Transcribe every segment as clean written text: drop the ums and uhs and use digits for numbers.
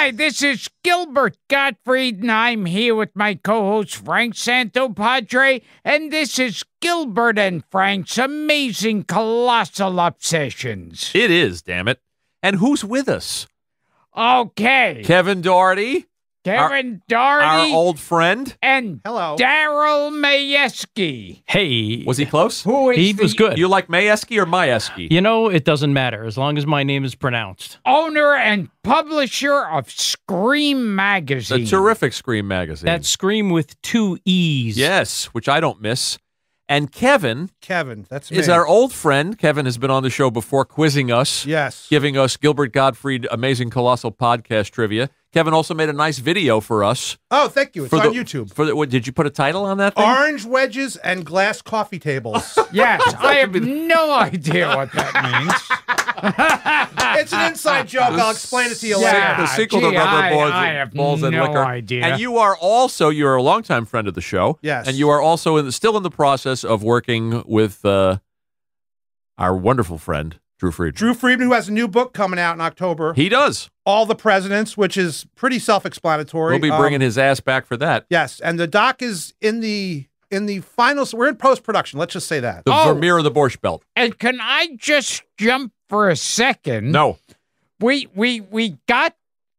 Hi, this is Gilbert Gottfried, and I'm here with my co-host Frank Santopadre, and this is Gilbert and Frank's Amazing Colossal Obsessions. It is, damn it. And who's with us? Okay. Kevin Doherty. Kevin Doherty. Our old friend. And hello, Daryl Mayeski. Hey. Was he close? Who is He was good. You like Mayeski or Mayeski? You know, it doesn't matter as long as my name is pronounced. Owner and publisher of Scream Magazine. The terrific Scream magazine. That's Scream with 2 E's. Yes, which I don't miss. And Kevin that's me. is our old friend. Kevin has been on the show before, quizzing us. Yes. Giving us Gilbert Gottfried Amazing Colossal Podcast trivia. Kevin also made a nice video for us. Oh, thank you. It's on YouTube. What, did you put a title on that thing? Orange wedges and glass coffee tables. Yes, I have no idea what that means. It's an inside joke. I'll explain it to you later. Yeah. The sequel to Gee, Rubber I have Balls and no Liquor. idea. And you're a longtime friend of the show. Yes. And you are also still in the process of working with our wonderful friend, Drew Friedman. Drew Friedman, who has a new book coming out in October. He does. All the Presidents, which is pretty self-explanatory. We'll be bringing his ass back for that. Yes, and the doc is in the final. We're in post-production. Let's just say that. The Vermeer of the Borscht Belt. And can I just jump for a second? No. We got,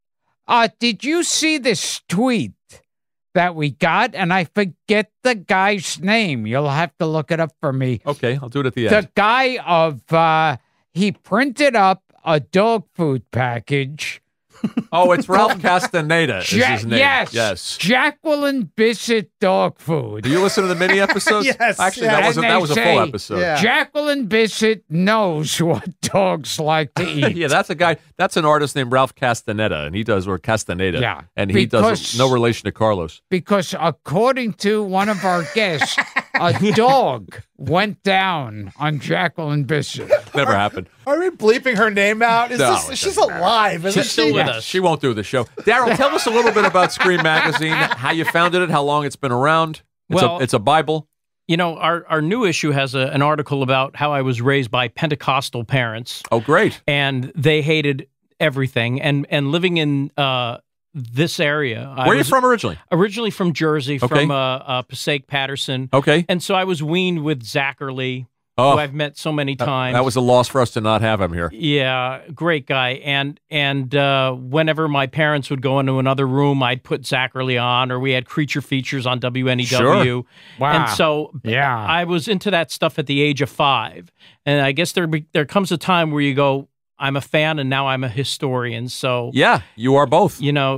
did you see this tweet that we got? And I forget the guy's name. You'll have to look it up for me. Okay, I'll do it at the end. The guy of, he printed up a dog food package. Oh, it's Ralph Castaneda is his name. Yes. Jacqueline Bisset dog food. Do you listen to the mini episodes? Yes. Actually, yes. that was a full episode. Yeah. Jacqueline Bisset knows what dogs like to eat. Yeah, that's a guy. That's an artist named Ralph Castaneda, and he does, or Castaneda. Yeah, and he does no relation to Carlos. Because according to one of our guests, a dog went down on Jacqueline Bisset. Never happened. Are we bleeping her name out? She's alive, isn't She's still with us. She won't do the show. Daryl, tell us a little bit about Scream Magazine, how you founded it, how long it's been around. It's a Bible. You know, our new issue has an article about how I was raised by Pentecostal parents. Oh, great. And they hated everything. And living in this area. Where are you from originally? Originally from Jersey, Okay. from Passaic, Patterson. Okay. And so I was weaned with Zachary, who I've met so many times. That was a loss for us to not have him here. Yeah, great guy. And whenever my parents would go into another room, I'd put Zachary on, or we had Creature Features on WNEW. Sure. Wow. And so Yeah. I was into that stuff at the age of 5. And I guess there comes a time where you go, I'm a fan and now I'm a historian. So Yeah, you are both. you know,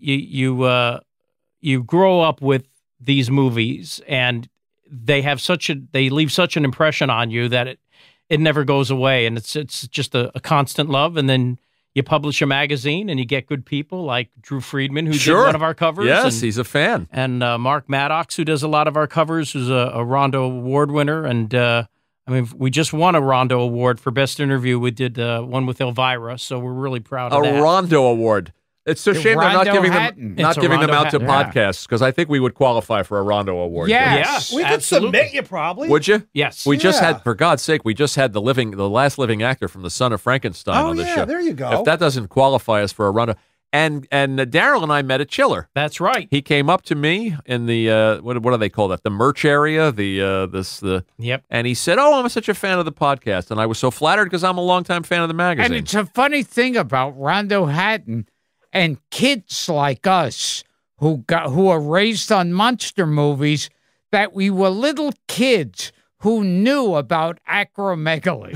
you grow up with these movies and they leave such an impression on you that it never goes away, and it's just a constant love. And then you publish a magazine and you get good people like Drew Friedman, who did one of our covers. Yes, he's a fan. And Mark Maddox, who does a lot of our covers, who's a Rondo Award winner. And I mean, we just won a Rondo Award for Best Interview. We did one with Elvira, so we're really proud of that. A Rondo Award. It's a shame they're not Rondo giving Hatton. them It's a out Rondo to Hatton. podcasts, because I think we would qualify for a Rondo Award. Yes. We could absolutely. submit you probably. Would you? Yes. We just Yeah. had, for God's sake, the last living actor from The Son of Frankenstein on the show. There you go. If that doesn't qualify us for a Rondo. And Daryl and I met at Chiller. That's right. He came up to me in the what do they call that? The merch area, Yep. and he said, "Oh, I'm such a fan of the podcast," and I was so flattered because I'm a longtime fan of the magazine. And it's a funny thing about Rondo Hatton and kids like us who are raised on monster movies, that we were little kids who knew about acromegaly.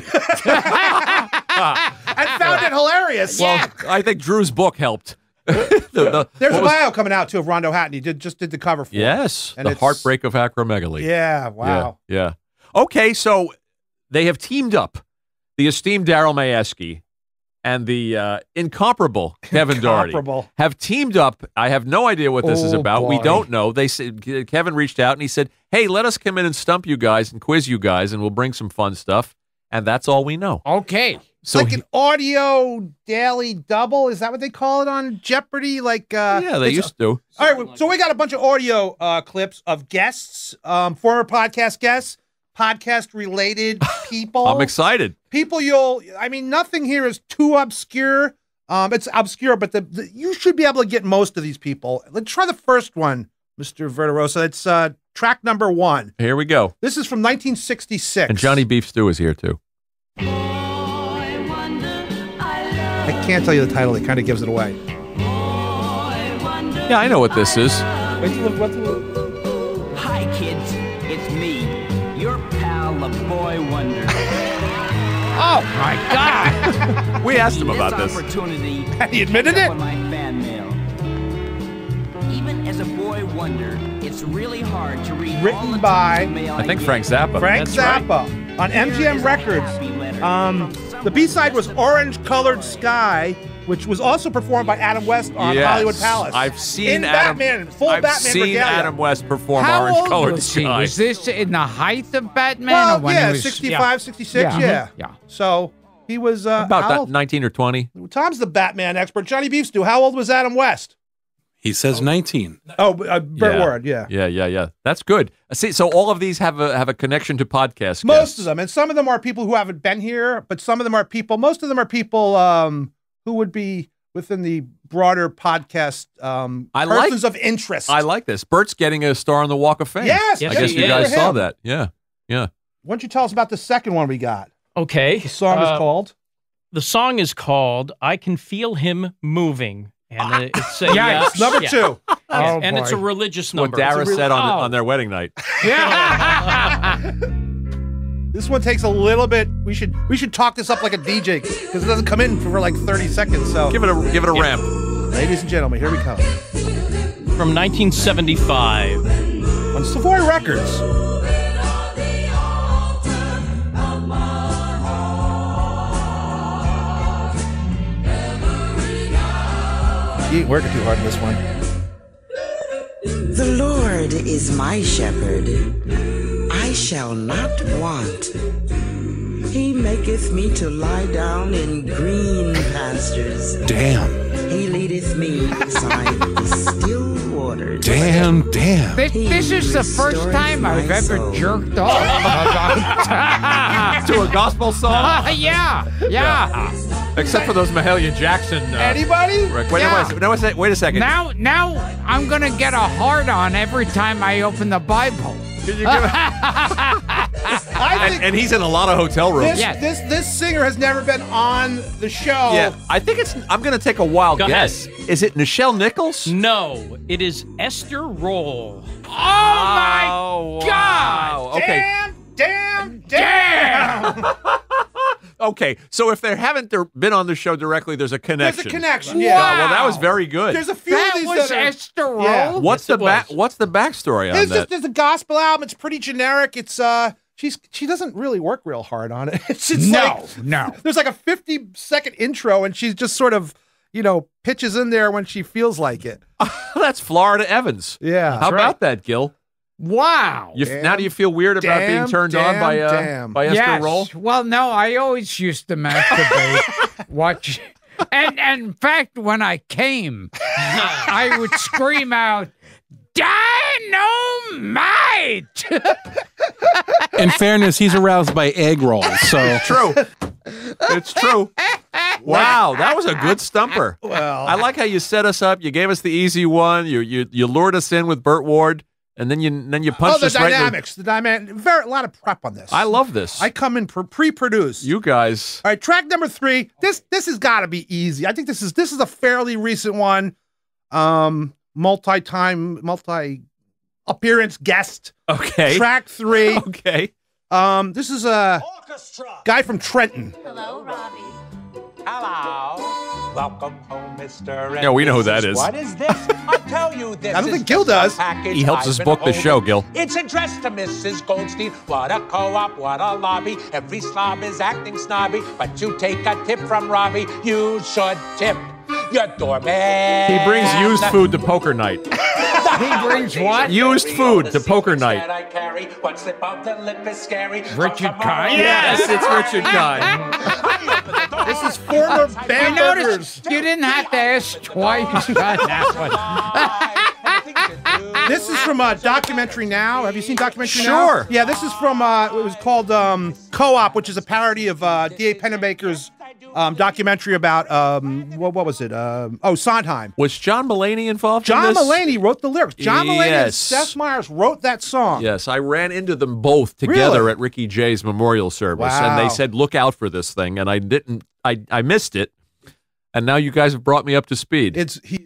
I found it hilarious. Well, I think Drew's book helped. There's a bio coming out too of Rondo Hatton. He just did the cover for it. Yes, And the it's- heartbreak of acromegaly. Yeah, wow. Yeah. Okay, so they have teamed up, the esteemed Daryl Mayeski and the incomparable Kevin Doherty Incomparable. have teamed up. I have no idea what this is Oh, about. We boy. don't know. They said Kevin reached out and he said, "Hey, let us come in and stump you guys and quiz you guys, and we'll bring some fun stuff." And that's all we know. Okay. So Like an audio daily double. Is that what they call it on Jeopardy? Like yeah, they used to. All right, so we got a bunch of audio clips of guests, former podcast guests, podcast-related people. I'm excited. People nothing here is too obscure It's obscure, but you should be able to get most of these people. Let's try the first one, Mr. Verderosa. It's track number 1. Here we go. This is from 1966. And Johnny Beef Stew is here, too. I can't tell you the title. It kind of gives it away. Yeah, I know what this is. Wait till the- Hi, kids. It's me, your pal, the Boy Wonder. Oh my God! We asked him about this. Opportunity. He admitted to catch it? up on my fan mail. Even as a boy wonder, it's really hard to read Written all the by- tons of mail I think get. Frank Zappa. Frank That's right. Zappa on Here MGM is a Records. happy letter The B-side was Orange Colored Sky, which was also performed by Adam West on Yes, Hollywood Palace. I've seen in Adam. Batman, full I've Batman seen regalia. Adam West perform How Orange old Colored was he? Sky. Was this in the height of Batman? Well, or when yeah, he was 65, 66, Yeah. yeah. Yeah. So he was About how that, old? 19 or 20. Tom's the Batman expert. Johnny Beef Stew, how old was Adam West? He says 19. Oh, Burt Ward, yeah. Yeah. That's good. See, so all of these have a connection to podcast Most guests. of them, and some of them are people who haven't been here, but some of them are people. Most of them are people who would be within the broader podcast persons of interest. I like this. Bert's getting a star on the Walk of Fame. Yes, Yes, I guess he you is. guys for saw him. that. Yeah. Why don't you tell us about the second one we got? Okay. The song is called. The song is called "I Can Feel Him Moving," and it's a, Yikes. Number yeah. 2. Oh, and it's a boy. religious What number. Dara It's a said rel- on their wedding night. This one takes a little bit. We should talk this up like a DJ because it doesn't come in for like 30 seconds. So, Give it a ramp. ladies and gentlemen, here we come from 1975. on Savoy Records. You ain't working too hard on this one. The Lord is my shepherd, I shall not want. He maketh me to lie down in green pastures. Damn. He leadeth me beside the still waters. Damn. This is the first time I've ever jerked off. To a gospel song? Yeah. Except for those Mahalia Jackson. Anybody? Wait Yeah. a second. Now I'm gonna get a hard on every time I open the Bible. Can you give it- I think and he's in a lot of hotel rooms. this singer has never been on the show. Yeah, I think I'm going to take a wild Go guess. Is it Nichelle Nichols? No, it is Esther Roll. Oh my God! Wow. Okay. Damn. Okay. So if they haven't been on the show directly, there's a connection. There's a connection. Wow. Yeah. Well, that was very good. There's a few That of these was that are, Esther Roll. Yeah. What's Yes, the it was. What's the backstory on It's that? just there's a gospel album. It's pretty generic. It's she doesn't really work real hard on it. It's just No. there's like a 50-second intro and she's just sort of pitches in there when she feels like it. That's Florida Evans. Yeah. How about that, Gil? Wow. Now do you feel weird about being turned on by Esther Yes. Roll? Well, no, I always used to masturbate. Watch. And in fact, when I came, I would scream out, "Dynamite!" In fairness, he's aroused by egg rolls, so True. It's true. Wow, that was a good stumper. Well, I like how you set us up. You gave us the easy one. You lured us in with Burt Ward, and then you punched the us right in dynamics. The dynamic. A lot of prep on this. I love this. I come in pre-produced. You guys. All right, track number 3. This has got to be easy. I think this is a fairly recent one. Multi appearance guest. Okay. Track 3. Okay. This is a guy from Trenton. Hello, Robbie. Hello. Welcome home, Mr. Yeah, we know who that is. What is this? I'll tell you this. I don't is think Gil just does. a package He helps I've us been book the holding. show, Gil. It's addressed to Mrs. Goldstein. What a co-op, what a lobby. Every slob is acting snobby, but you take a tip from Robbie. You should tip your doorman. He brings used food to poker night. He brings what? Used food to poker night. That I carry. One slip of the lip is scary. Richard Kind? Yes, it's Richard Kind. This is former I band noticed members. you didn't have to ask twice on that one. This is from Documentary Now. Have you seen Documentary Sure. Now? Yeah, this is from, it was called Co-op, which is a parody of D.A. Pennebaker's documentary about what was it? Sondheim. Was John Mulaney involved in John this? Mulaney wrote the lyrics. John Mulaney and Yes. Seth Meyers wrote that song. Yes, I ran into them both together Really? at Ricky Jay's memorial service, and Wow. they said, "Look out for this thing," and I didn't. I missed it, and now you guys have brought me up to speed.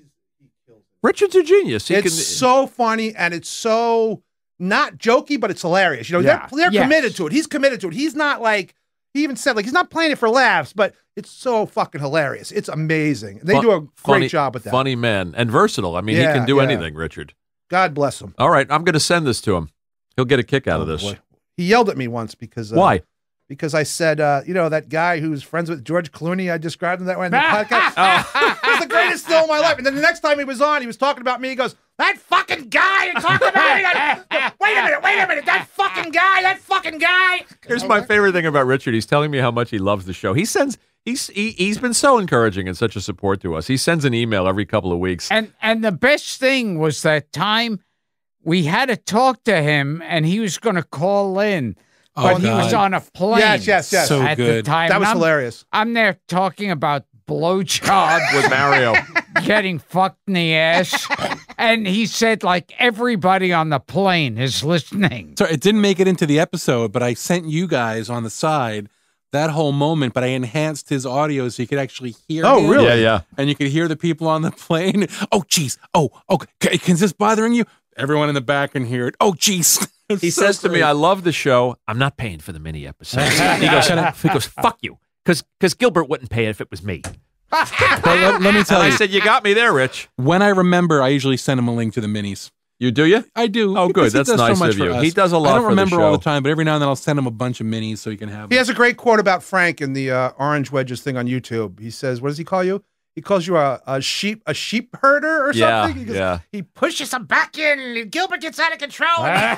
Richard's a genius. He It's so funny, and it's so not jokey, but it's hilarious. You know, Yeah. they're Yes. committed to it. He's committed to it. He's not like, he even said, like, he's not playing it for laughs, but it's so fucking hilarious. It's amazing. They do a great funny, job with that. Funny man and versatile. I mean, he Yeah, can do yeah. anything, Richard. God bless him. All right, I'm going to send this to him. He'll get a kick out of this. Boy. He yelled at me once because Why? Because I said, you know, that guy who's friends with George Clooney, I described him that way in the podcast. It was the greatest film of my life. And then the next time he was on, he was talking about me. He goes, that fucking guy, you're talking about me. Wait a minute, that fucking guy. Here's my favorite thing about Richard. He's telling me how much he loves the show. He's been so encouraging and such a support to us. He sends an email every couple of weeks. And the best thing was that time we had to talk to him, and he was going to call in. But he was on a plane. Yes. So at good. the time. That And was I'm- hilarious. I'm there talking about blowjobs With Mario. getting fucked in the ass, and he said like everybody on the plane is listening. So it didn't make it into the episode, but I sent you guys on the side that whole moment, but I enhanced his audio so you could actually hear him. really? Yeah. And you could hear the people on the plane. Oh, geez. Oh, okay. Is this bothering you? Everyone in the back can hear it. Oh, geez. He says to me, I love the show. I'm not paying for the mini episodes. he goes, fuck you. Because Gilbert wouldn't pay it if it was me. But let me tell And you, I said, you got me there, Rich. when I remember, I usually send him a link to the minis. You do you? I do. Oh, good. because he That's does nice so much of for you. us. He does a lot I don't for the remember all the show. time, but every now and then I'll send him a bunch of minis so he can have them. He has a great quote about Frank in the Orange Wedges thing on YouTube. He says, what does he call you? He calls you a sheep herder or Yeah, something. He goes, yeah. He pushes him back in, and Gilbert gets out of control. Yeah.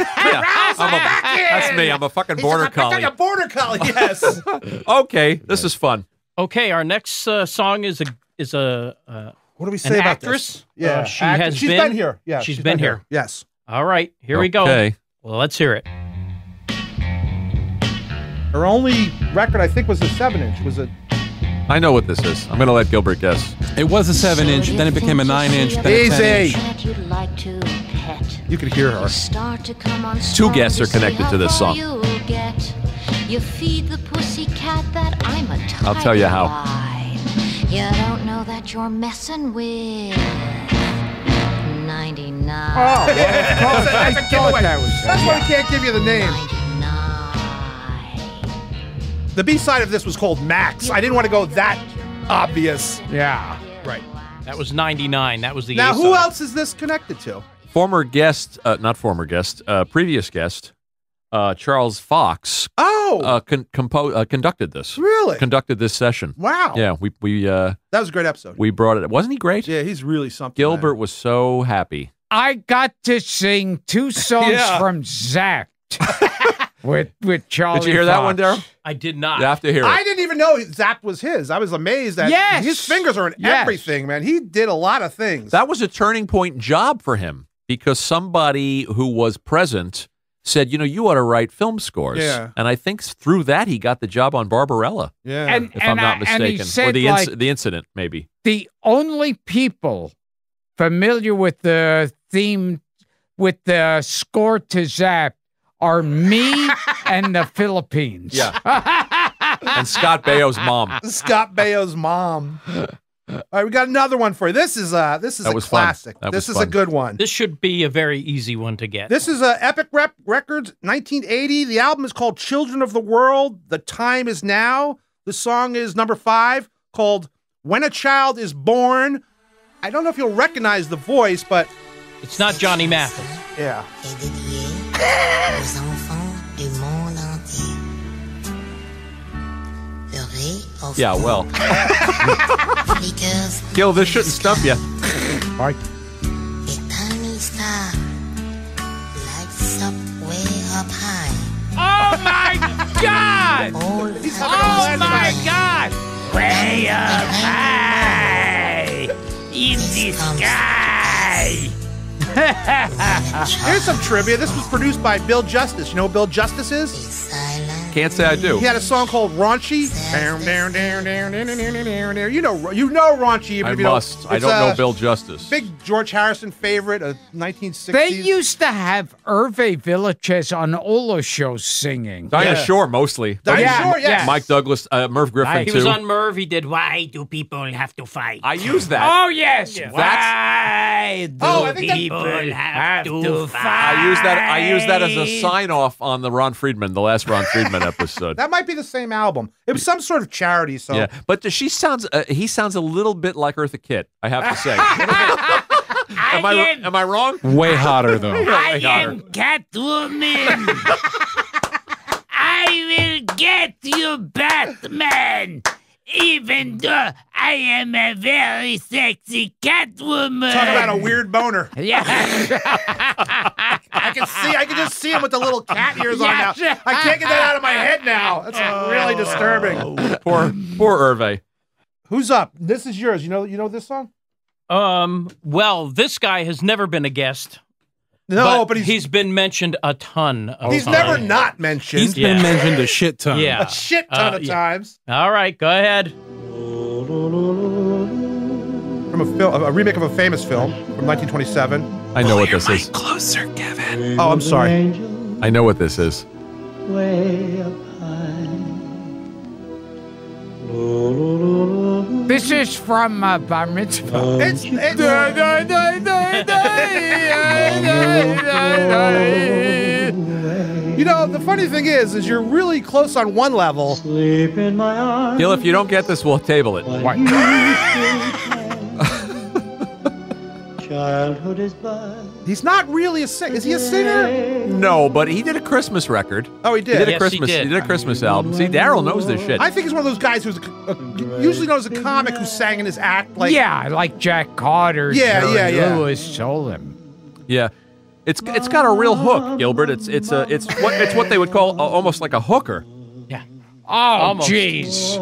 That's me. I'm a fucking border collie. A border collie, yes. Okay, this is fun. Okay, our next song is a What do we an say about actress. this? Yeah, She's been here. Yeah, she's been here. Yes. All right, here we go. Okay. Well, let's hear it. Her only record, I think, was a 7-inch. Was it? I know what this is. I'm going to let Gilbert guess. It was a 7-inch, then it became a 9-inch, then a Easy. 10-inch. You could hear her. Two guests are connected to this song. You feed the pussy cat that I'm a tiger. I'll tell you how. You don't know that you're messing with 99. Oh, That's a giveaway. That's why we can't give you the name. 99. The B-side of this was called Max. I didn't want to go that obvious. Yeah. Right. That was 99. That was the Now, A-side. who else is this connected to? Former guest, not former guest, previous guest, Charles Fox, Oh, conducted this. really? Conducted this session. Wow. Yeah, we That was a great episode. we brought it. Wasn't he great? Yeah, he's really something. Gilbert was so happy. I got to sing 2 songs Yeah. from Zapped with Charlie. Did you hear that one, Fox. Daryl? I did not. You have to hear it. I didn't even know Zapp was his. I was amazed that Yes. his fingers are in Yes. everything, man. He did a lot of things. That was a turning point job for him because somebody who was present said, you ought to write film scores. Yeah. And I think through that he got the job on Barbarella, yeah. And if I'm not and he mistaken. said, Or the like, the incident, maybe. the only people familiar with the theme, with the score to Zap, are me and the Philippines. Yeah. And Scott Baio's mom. Scott Baio's mom. All right, we got another one for you. This is a was fun. classic. That This was is a fun. good one. This should be a very easy one to get. This is Epic Records, 1980. The album is called Children of the World. The Time Is Now. The song is number 5, called When a Child is Born. I don't know if you'll recognize the voice, but It's not Johnny Mathis. yeah. est dédié aux enfants du monde entier. Heureux aux Yeah, well. flickers Gil, this shouldn't stump you. All right. a tiny star lights up way up high. Oh my God! All Oh my God! Way up high in the sky. Here's some trivia. This was produced by Bill Justice. You know who Bill Justice is? silence can't say I do. He had a song called Raunchy. You know Raunchy. Even I if you must. Don't. I It's don't a know Bill Justice. Big George Harrison favorite of 1960s. They used to have Hervé Villechaize on all those shows singing. Dinah Shore, mostly. Dinah Shore, yes. Mike Douglas, Merv Griffin, He too. was on Merv. He did Why Do People Have to Fight? I use that. Oh, yes. That's- Why do I think people have to fight? I use that as a sign-off on the Ron Friedman, the last Ron Friedman episode. That might be the same album. It was some sort of charity song. Yeah, but he sounds a little bit like Eartha Kitt, I have to say. Am I wrong? Way hotter though. I am Catwoman. I will get you, Batman. Even though I am a very sexy Catwoman. Talk about a weird boner. Yeah. I can just see him with the little cat ears on now. I can't get that out of my head now. That's really disturbing. Poor Hervé. Who's up? This is yours. You know this song? Well, this guy has never been a guest. No, but he's been mentioned a ton. He's never not mentioned. He's been mentioned a shit ton. Yeah. A shit ton of times. All right, go ahead. From a remake of a famous film from 1927. I know what this is. Closer, Kevin. Oh, I'm sorry. I know what this is. This is from Bar Mitzvah. It's You know, the funny thing is you're really close on one level. Gil, if you don't get this, we'll table it. What? Childhood is but He's not really a singer. Is he a singer? No, but he did a Christmas record. Oh, he did. He did a Yes, Christmas. he did. He did a Christmas album. See, Daryl knows this shit. I think he's one of those guys who's usually known as a comic who sang in his act. Like, Yeah, like Jack Carter. Yeah, Jerry yeah. Lewis told him. Yeah, it's got a real hook, Gilbert. It's what they would call almost like a hooker. Oh, Almost. jeez.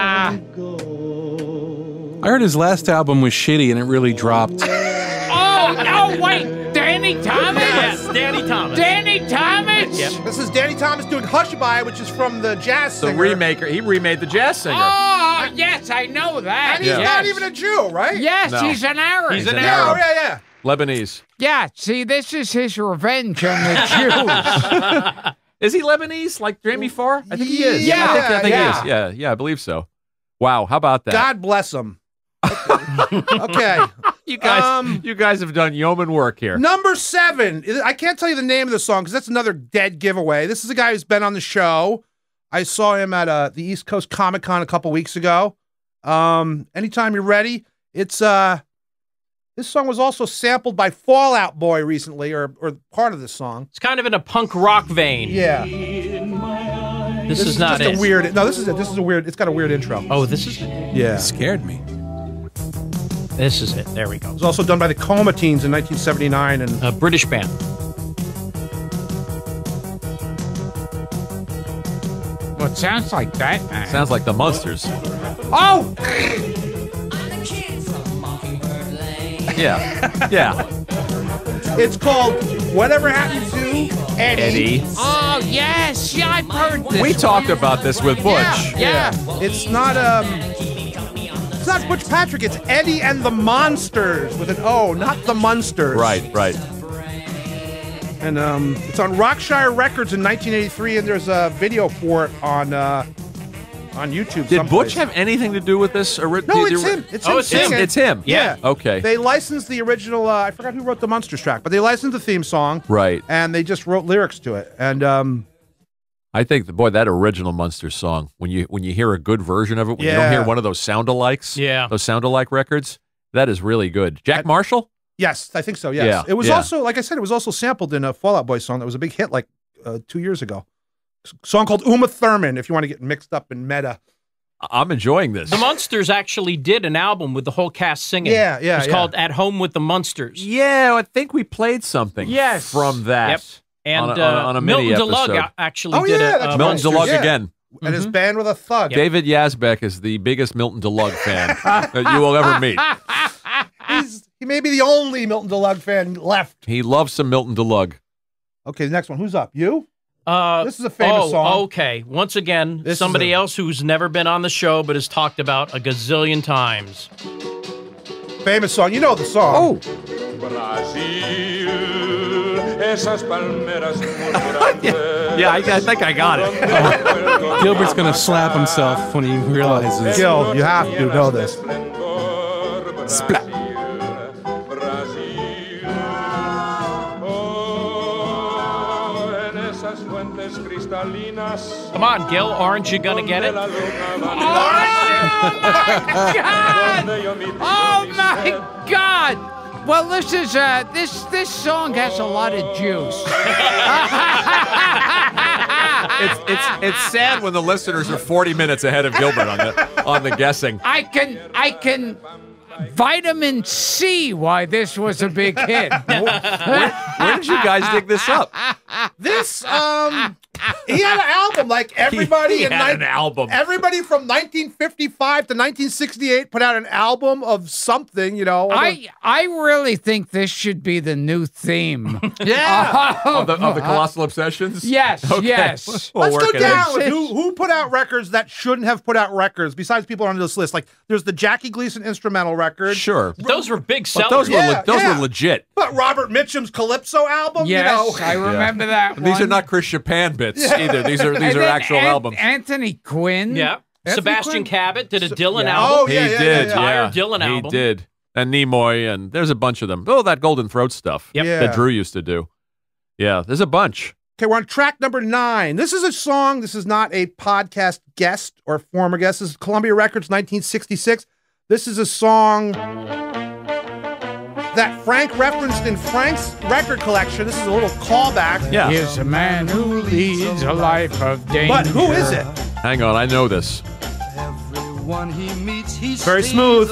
I heard his last album was shitty and it really dropped. Oh, no, wait. Danny Thomas? Yes, Danny Thomas. Danny Thomas? Yep. This is Danny Thomas doing Hushabye, which is from the jazz The singer. remaker. He remade the Jazz Singer. Oh, yes, I know that. And he's Yeah. not even a Jew, right? Yes, No. he's an Arab. He's an an Yeah, Arab. oh, yeah. Lebanese. Yeah, see, this is his revenge on the Jews. Is he Lebanese like Jamie Farr? I think he is. Yeah, I think yeah. he is. Yeah, I believe so. Wow, how about that? God bless him. Okay. you guys have done yeoman work here. Number 7. I can't tell you the name of the song because that's another dead giveaway. This is a guy who's been on the show. I saw him at the East Coast Comic Con a couple weeks ago. Anytime you're ready. It's this song was also sampled by Fall Out Boy recently, or part of this song. It's kind of in a punk rock vein. Yeah. This is not just it. a weird. No, this is it. This is a weird. It's got a weird intro. Oh, this is it. Yeah. It scared me. This is it. There we go. It was also done by the Coma Teens in 1979, and A British band. Well, it sounds like that, man. Sounds like the Munsters. Oh! Yeah. it's called "Whatever Happened to Eddie." Oh, yes. Yeah, I've heard this. We talked about this with Butch. Yeah. It's not Butch Patrick. It's Eddie and the Monsters with an O, not the Munsters. Right. And it's on Rockshire Records in 1983, and there's a video for it on YouTube. Did someplace. Butch have anything to do with this? No, it's him. It's him singing. It's him. Yeah. Okay. They licensed the original. I forgot who wrote the Munsters track, but they licensed the theme song. Right. And they just wrote lyrics to it. And I think that original Munsters song, when you hear a good version of it, when you don't hear one of those sound-alikes, those sound-alike records, that is really good. Jack Marshall? Yes, I think so. Yes. Yeah, It was yeah. also, like I said, it was also sampled in a Fall Out Boy song that was a big hit like 2 years ago. Song called Uma Thurman, if you want to get mixed up in meta. I'm enjoying this. The Munsters actually did an album with the whole cast singing. Yeah. It's called At Home with the Munsters. Yeah, I think we played something from that. Yep. And on a mini Milton episode. DeLugg actually did a Milton Munsters. DeLugg again. And his band with a thug. David Yazbek is the biggest Milton DeLugg fan that you will ever meet. He may be the only Milton DeLugg fan left. He loves some Milton DeLugg. Okay, the next one. Who's up? You? This is a famous song. Okay. Once again, somebody else who's never been on the show but has talked about a gazillion times. Famous song. You know the song. Oh. Yeah, I think I got it. Gilbert's going to slap himself when he realizes. Gil, you have to know this. Splat. Come on, Gil. Aren't you going to get it? Oh, my God. Well, this is this song has a lot of juice. It's sad when the listeners are 40 minutes ahead of Gilbert on the guessing. I can vitamin C why this was a big hit. Where did you guys dig this up? This he had an album like everybody. He had an album. Everybody from 1955 to 1968 put out an album of something. You know. I really think this should be the new theme. Yeah. Of the Colossal Obsessions. Yes. Okay. Yes. We'll Let's go work it down in. with who put out records that shouldn't have put out records. Besides people on this list, like there's the Jackie Gleason instrumental record. Sure. Those were big But sellers. those were legit. But Robert Mitchum's Calypso album. Yes, You know. I remember that. These are one. not Chris Chopin bits either. These are And then actual albums. Anthony Quinn. Yeah. Anthony Sebastian Quinn? Cabot did a Dylan yeah. album. Oh, yeah, He yeah, did. yeah. Entire Dylan He album. did. And Nimoy, and there's a bunch of them. Oh, that Golden Throat stuff Yep. Yeah. that Drew used to do. Yeah, there's a bunch. Okay, we're on track number 9. This is a song. This is not a podcast guest or former guest. This is Columbia Records, 1966. This is a song that Frank referenced in Frank's record collection. This is a little callback. Yeah. He's a man who leads a life of danger. But who is it? Hang on, I know this. Very smooth.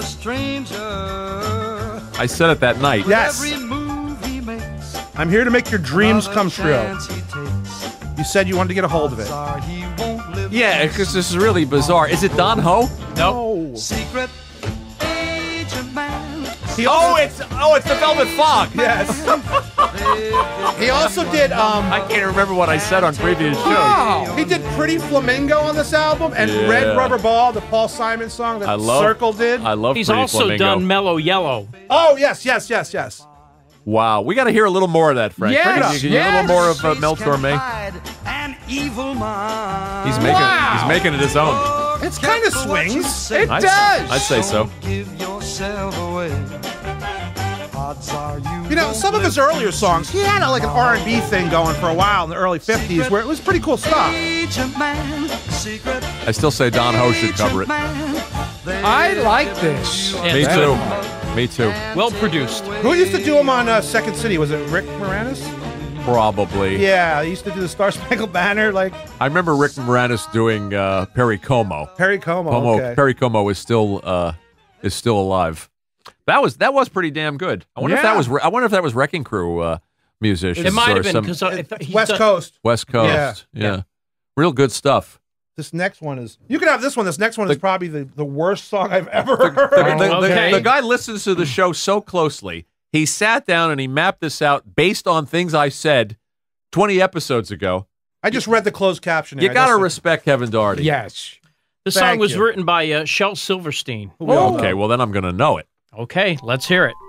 I said it that night. Yes. I'm here to make your dreams come true. You said you wanted to get a hold of it. Yeah, because this is really bizarre. Is it Don Ho? No. Secret agent man. It's the Velvet Fog. Yes. He also did. I can't remember what I said on previous shows. Oh. He did Pretty Flamingo on this album and Yeah. Red Rubber Ball, the Paul Simon song that I love Circle did. I love He's Pretty also Flamingo. done Mellow Yellow. Oh, yes. Wow, we got to hear a little more of that, Frank. Yes, Bring it up. Can you hear a little more of Mel Torme? An evil mind. He's making it his own. It's kind of swings. It I'd does. say so. Give yourself away. Odds are You know, some of his earlier songs, he had like an R&B thing going for a while in the early 50s where it was pretty cool stuff. agent man. Secret I still say Don Ho should cover it. I like this. Me too. Me too. Well produced. Who used to do him on Second City? Was it Rick Moranis? Probably. Yeah, he used to do the Star Spangled Banner, like I remember Rick Moranis doing Perry Como. Perry Como. Okay. Perry Como is still alive. That was pretty damn good. I wonder if that was Wrecking Crew musicians. It might or have been some because West Coast. West Coast. Yeah. Real good stuff. This next one is. You can have this one. This next one is probably the worst song I've ever heard. The guy listens to the show so closely. He sat down and he mapped this out based on things I said 20 episodes ago. I just read the closed captioning. You got to respect Kevin Doherty. Yes. The song was written by Shel Silverstein. Okay, well then I'm going to know it. Okay, let's hear it.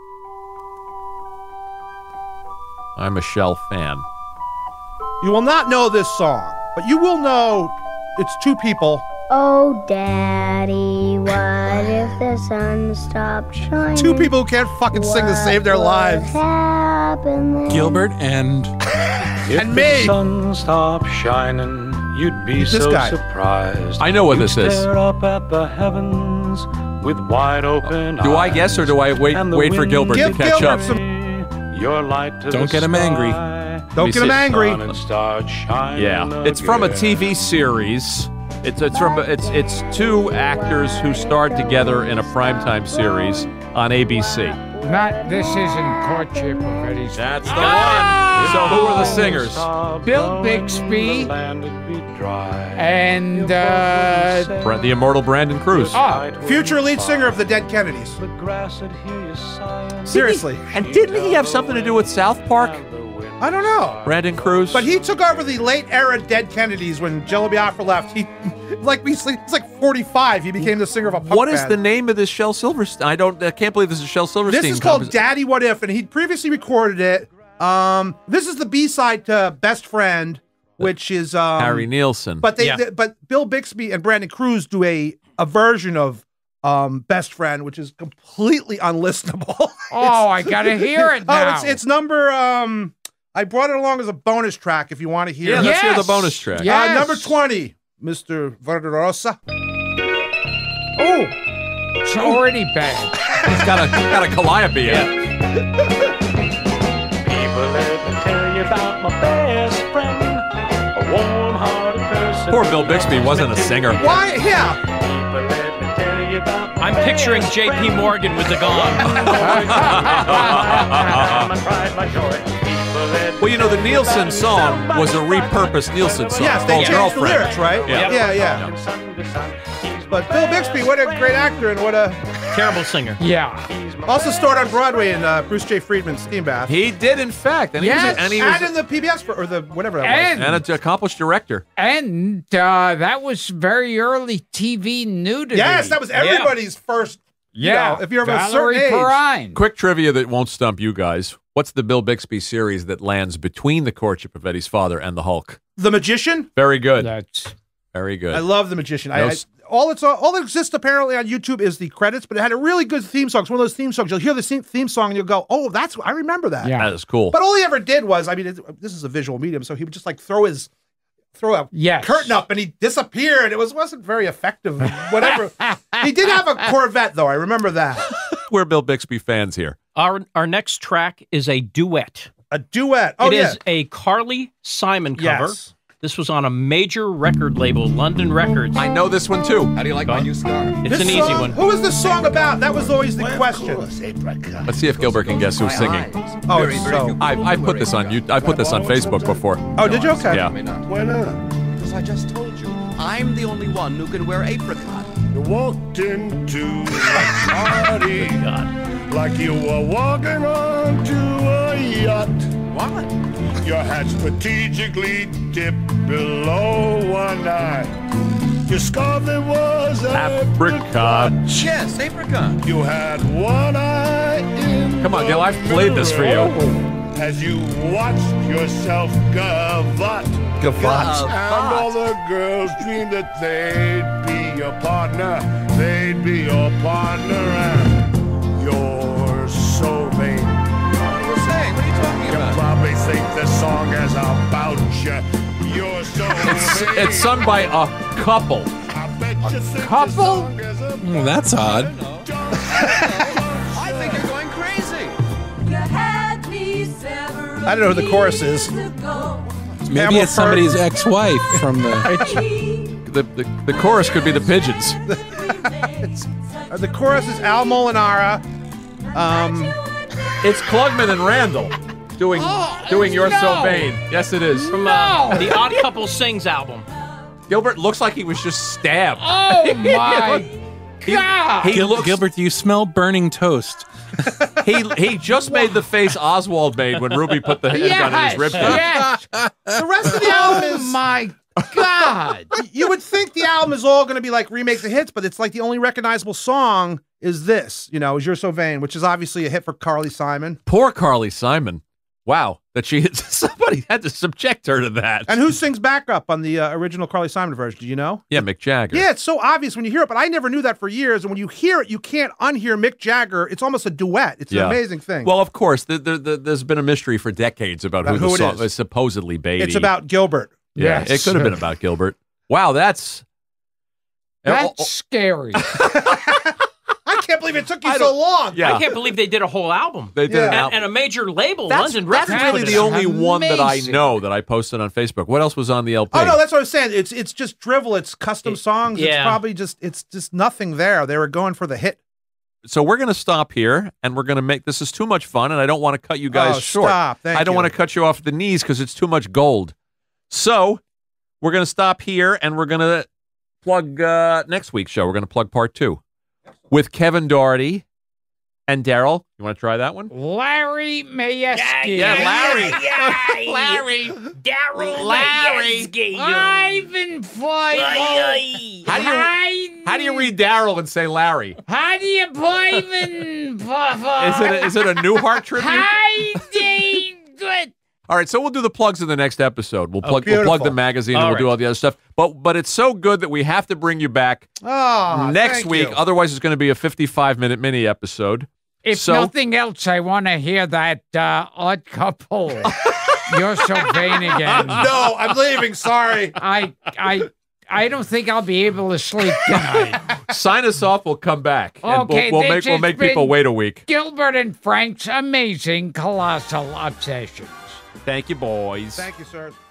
I'm a Shell fan. You will not know this song, but you will know it's two people. Oh, Daddy, what if the sun stopped shining? Two people who can't fucking sing to save their lives. Gilbert and and me. If the sun stopped shining, you'd be Who's this so guy? surprised. I know what You'd this is. Stare up at the heavens with wide open Do I guess or do I wait for Gilbert to catch up? Your light to don't the get him angry. Don't get him angry. sun and start shining Yeah, it's from a again. TV series. It's two actors who starred together in a primetime series on ABC. This isn't Courtship of Eddie. That's the one. So who are the singers? Bill Bixby and The immortal Brandon Cruz. Future lead singer of the Dead Kennedys. The grass would hear you sighing. Seriously. And didn't he have something to do with South Park? I don't know. Brandon Cruz. But he took over the late era Dead Kennedys when Jello Biafra left. He he's like 45. He became the singer of a punk What is band. the name of this Shel Silverstein? I can't believe this is Shel Silverstein. This is called Daddy What If, and he previously recorded it. This is the B-side to Best Friend, which is Harry Nilsson. But but Bill Bixby and Brandon Cruz do a version of Best Friend, which is completely unlistenable. Oh, I gotta hear it now. It's number I brought it along as a bonus track if you want to hear it. Yeah, let's hear the bonus track. Number 20, Mr. Verderosa. Oh, it's already bad. He's got a calliope. People, let me tell you about my best friend, a warm-hearted person. Poor Bill Bixby wasn't a singer. Why? Yeah. People, let me tell you about my I'm picturing J.P. Morgan with the gong. Well, you know, the Nielsen song was a repurposed Nielsen song. Yes, they called changed the Girlfriend. lyrics, right? Yeah. But Bill Bixby, what a great actor and what a terrible singer. Yeah. Also starred on Broadway in Bruce J. Friedman's Steam Bath. He did, in fact. And he and was in the PBS or the whatever that was. And an accomplished director. And that was very early TV nudity. Yes, that was everybody's first. Yeah, if you're of a Valerie certain age. Perrine. Quick trivia that won't stump you guys. What's the Bill Bixby series that lands between The Courtship of Eddie's Father and The Hulk? The Magician. Very good. That's very good. I love The Magician. All that exists apparently on YouTube is the credits, but it had a really good theme song. It's one of those theme songs. You'll hear the theme song and you'll go, "Oh, I remember that." Yeah, that is cool. But all he ever did was, this is a visual medium, so he would just like throw a curtain up and he disappeared. It wasn't very effective. Whatever. He did have a Corvette though. I remember that. We're Bill Bixby fans here. Our next track is a duet. A duet. Oh, it is a Carly Simon cover. Yes. This was on a major record label, London Records. I know this one too. How do you like my new scarf? It's an easy one. Who is this song about? That was always the question. Let's see if Gilbert can guess who's singing. Oh, so I put this on I put this on Facebook before. Oh, did you? Okay. Yeah. Why not? Because I just told you, I'm the only one who can wear apricot. You walked into a party like you were walking onto a yacht. What? Your hat strategically dipped below one eye. Your scarf, it was apricot. Yes, apricot. You had one eye in Come on, Gil, I've played this for you. As you watched yourself gavotte. Gavotte. And all the girls dreamed that they'd be your partner. They'd be your partner, and you're so vain. What are you saying? What are you talking about? You probably think this song is about you. You're so vain. It's sung by a couple. I bet you think couple? this song is about That's odd. I think you're going crazy. I don't know who the chorus is. Maybe it's somebody's ex-wife from the. The chorus could be the Pigeons. The chorus is Al Molinara. It's Klugman and Randall doing You're So Vain. Yes, it is. From the Odd Couple Sings album. Gilbert looks like he was just stabbed. Oh my God! Gilbert, do you smell burning toast? He just made the face Oswald made when Ruby put the handgun in his ribcage. Yes. The rest of the album is my God. You would think the album is all going to be like remakes of hits, but it's like the only recognizable song is this, is You're So Vain, which is obviously a hit for Carly Simon. Poor Carly Simon. Wow, that somebody had to subject her to that. And who sings backup on the original Carly Simon version? Do you know? Yeah, Mick Jagger. Yeah, it's so obvious when you hear it, but I never knew that for years. And when you hear it, you can't unhear Mick Jagger. It's almost a duet. It's an amazing thing. Well, of course, there's been a mystery for decades about who the song is supposedly Beatty. It's about Gilbert. Yeah, it could have been about Gilbert. Wow, that's scary. I can't believe it took you so long. Yeah. I can't believe they did a whole album. They did an album. And a major label, That's London Records. really the only one that I know that I posted on Facebook. What else was on the LP? Oh no, that's what I was saying. It's just drivel. It's custom songs. Yeah. It's probably just nothing there. They were going for the hit. So we're going to stop here, and we're going to make this is too much fun, and I don't want to cut you guys short. Stop. Thank I don't you. want to cut you off at the knees because it's too much gold. So we're going to stop here, and we're going to plug next week's show. We're going to plug part 2 with Kevin Doherty And Daryl, you want to try that one? Larry Mayeski. Yeah, Larry. Larry. Daryl Mayeski. Ivan Foible. How do you read Daryl and say Larry? How do you Ivan? Is it a Newhart tribute? All right, so we'll do the plugs in the next episode. We'll plug the magazine and we'll do all the other stuff. But it's so good that we have to bring you back next week. Otherwise, it's going to be a 55-minute mini episode. If nothing else, I want to hear that Odd Couple. You're so vain again. No, I'm leaving. Sorry. I don't think I'll be able to sleep tonight. Sign us off. We'll come back. Okay, and we'll make people wait a week. Gilbert and Frank's amazing colossal obsessions. Thank you, boys. Thank you, sir.